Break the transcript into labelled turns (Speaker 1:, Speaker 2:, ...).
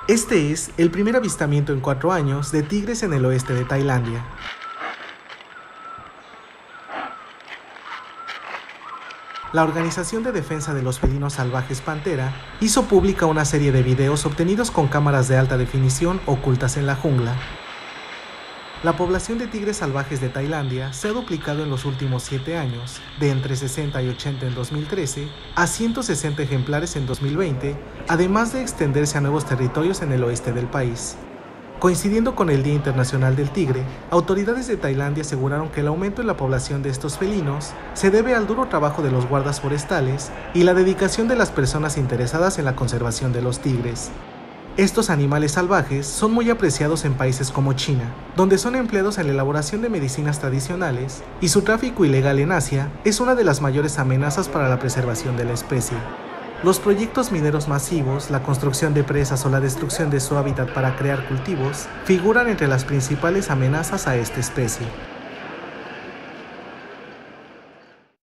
Speaker 1: Este es el primer avistamiento en 4 años de tigres en el oeste de Tailandia. La Organización de Defensa de los Felinos Salvajes Pantera hizo pública una serie de videos obtenidos con cámaras de alta definición ocultas en la jungla. La población de tigres salvajes de Tailandia se ha duplicado en los últimos 7 años, de entre 60 y 80 en 2013 a 160 ejemplares en 2020, además de extenderse a nuevos territorios en el oeste del país. Coincidiendo con el Día Internacional del Tigre, autoridades de Tailandia aseguraron que el aumento en la población de estos felinos se debe al duro trabajo de los guardas forestales y la dedicación de las personas interesadas en la conservación de los tigres. Estos animales salvajes son muy apreciados en países como China, donde son empleados en la elaboración de medicinas tradicionales, y su tráfico ilegal en Asia es una de las mayores amenazas para la preservación de la especie. Los proyectos mineros masivos, la construcción de presas o la destrucción de su hábitat para crear cultivos figuran entre las principales amenazas a esta especie.